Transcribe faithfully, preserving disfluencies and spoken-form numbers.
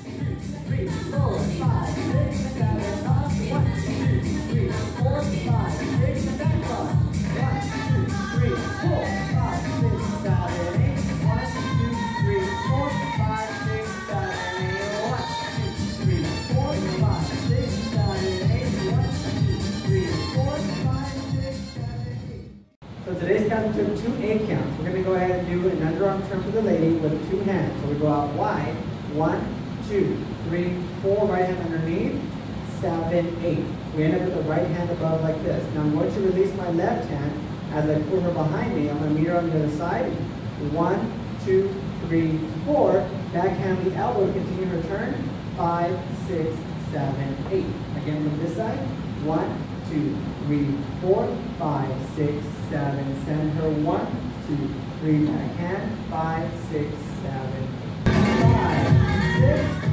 two, three, four, five, six, seven, up. One, two, three, four, five, six, and back cross. One, two, three, four, five, six, seven, eight. One, two, three, four, five, six, seven, eight. One, two, three, four, five, six, seven, eight. One, two, three, four, five, six, seven, eight. So today's count took two eight counts. We're going to go ahead and do an underarm turn for the lady with two hands. So we go out wide. One, two, three, four. Right hand underneath. Seven, eight. We end up with the right hand above like this. Now I'm going to release my left hand as I pull her behind me. I'm going to meet her on the other side. One, two, three, four. Backhand the elbow to continue her turn. Five, six, seven, eight. Again from this side. One, two, three, four, five, six, seven. Send her one, two, three. Backhand. Five, six, seven, five, six.